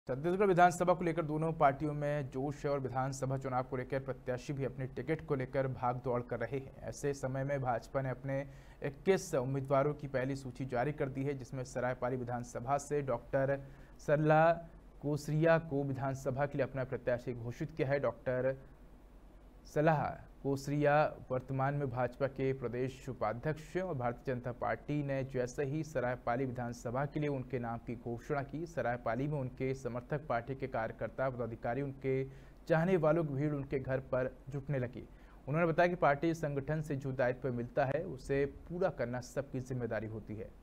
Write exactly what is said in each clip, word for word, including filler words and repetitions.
छत्तीसगढ़ विधानसभा को लेकर दोनों पार्टियों में जोश है और विधानसभा चुनाव को लेकर प्रत्याशी भी अपने टिकट को लेकर भाग दौड़ कर रहे हैं। ऐसे समय में भाजपा ने अपने इक्कीस उम्मीदवारों की पहली सूची जारी कर दी है, जिसमें सरायपाली विधानसभा से डॉक्टर सरला कोसरिया को विधानसभा के लिए अपना प्रत्याशी घोषित किया है। डॉक्टर सलाह कोसरिया वर्तमान में भाजपा के प्रदेश उपाध्यक्ष और भारतीय जनता पार्टी ने जैसे ही सरायपाली विधानसभा के लिए उनके नाम की घोषणा की, सरायपाली में उनके समर्थक, पार्टी के कार्यकर्ता, पदाधिकारी, उनके चाहने वालों की भीड़ उनके घर पर जुटने लगी। उन्होंने बताया कि पार्टी संगठन से जो दायित्व मिलता है उसे पूरा करना सबकी जिम्मेदारी होती है।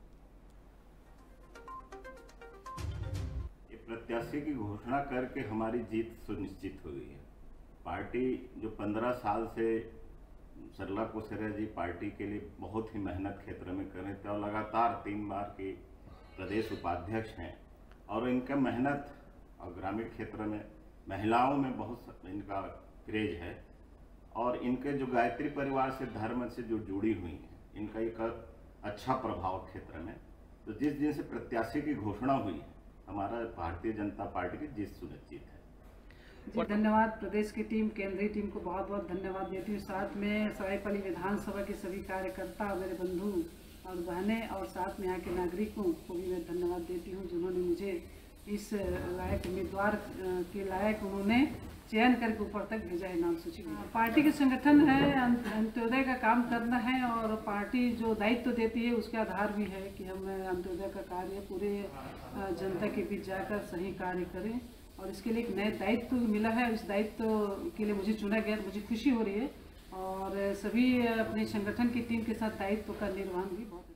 ये प्रत्याशी की घोषणा करके हमारी जीत सुनिश्चित हुई है। पार्टी जो पंद्रह साल से सरला कोसरिया जी पार्टी के लिए बहुत ही मेहनत क्षेत्र में कर रहे थे और लगातार तीन बार के प्रदेश उपाध्यक्ष हैं और इनका मेहनत और ग्रामीण क्षेत्र में महिलाओं में बहुत इनका क्रेज है और इनके जो गायत्री परिवार से धर्म से जो जुड़ी हुई हैं, इनका एक अच्छा प्रभाव क्षेत्र में। तो जिस दिन से प्रत्याशी की घोषणा हुई है, हमारा भारतीय जनता पार्टी की जीत सुनिश्चित है। जी धन्यवाद। प्रदेश की टीम, केंद्रीय टीम को बहुत बहुत धन्यवाद देती हूँ। साथ में सरायपाली विधानसभा के सभी कार्यकर्ता, मेरे बंधु और बहनें और साथ में यहाँ के नागरिकों को भी मैं धन्यवाद देती हूँ, जिन्होंने मुझे इस लायक उम्मीदवार के लायक उन्होंने चयन करके ऊपर तक भेजा है नाम सूची में। पार्टी के संगठन है, अंत्योदय का काम करना है और पार्टी जो दायित्व देती है उसके आधार भी है कि हम अंत्योदय का कार्य पूरे जनता के बीच जाकर सही कार्य करें और इसके लिए एक नए दायित्व मिला है। इस दायित्व के लिए मुझे चुना गया, मुझे खुशी हो रही है और सभी अपने संगठन की टीम के साथ दायित्व का निर्वहन भी बहुत